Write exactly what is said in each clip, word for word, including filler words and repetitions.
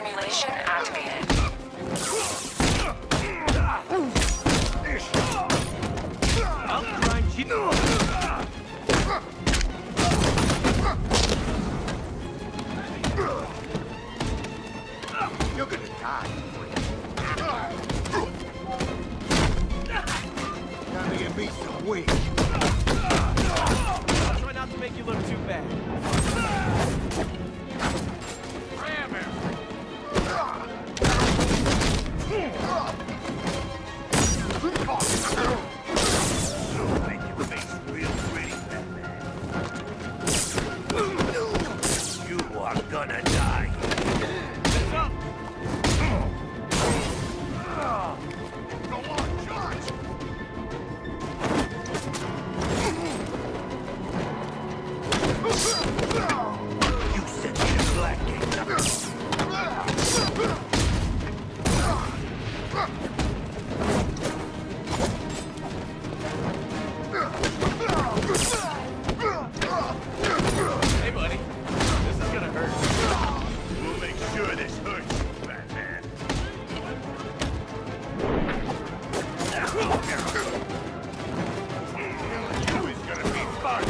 Simulation activated. I'll grind you. You're gonna die. Gotta get me some weight. I'll try not to make you look too bad. Ram him. Make your face real pretty, Batman. You are gonna die. What's up? Go on, charge! You sent me to Blackgate. Hey, buddy. This is gonna hurt. We'll make sure this hurts, Batman. You is gonna be fun.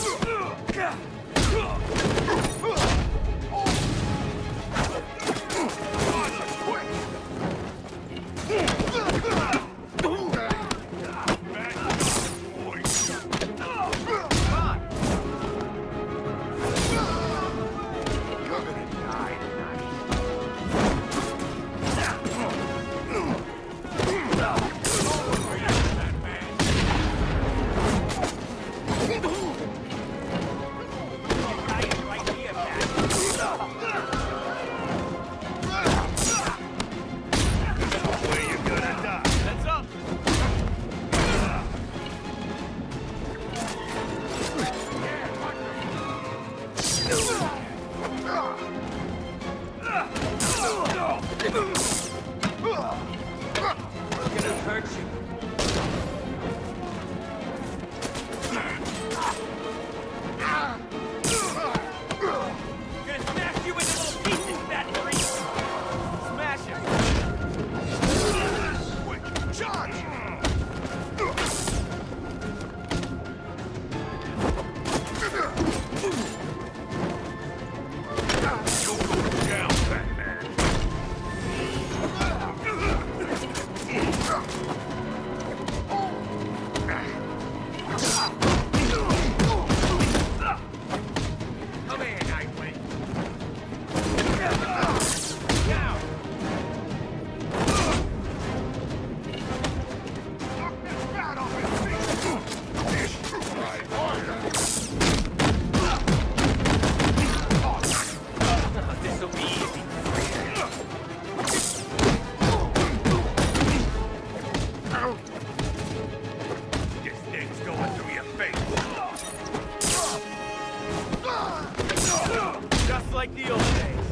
Like the old days.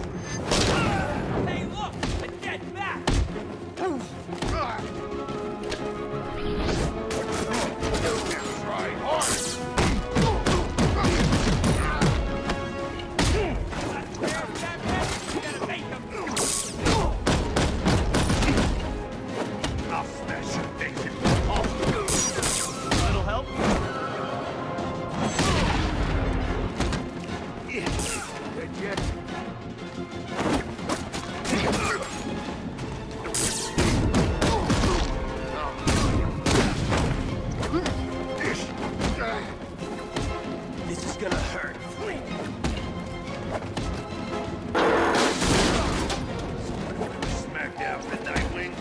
Hey, look! A dead bat! Try hard. I'll smash your face in half. That'll help. This is gonna hurt. Smack down the Nightwing.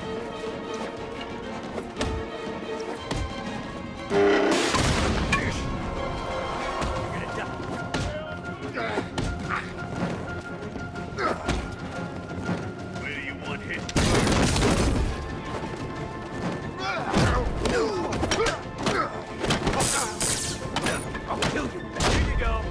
Where do you want hit? I'll kill you. Here you go.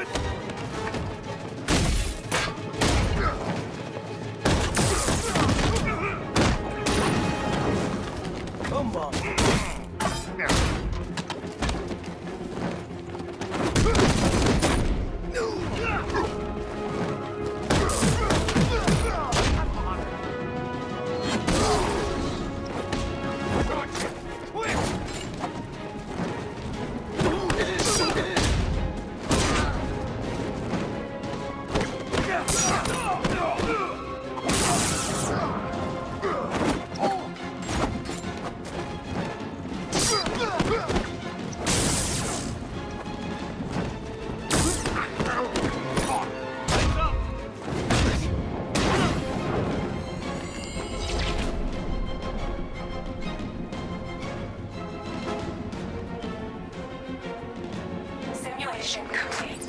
Come on. Simulation complete.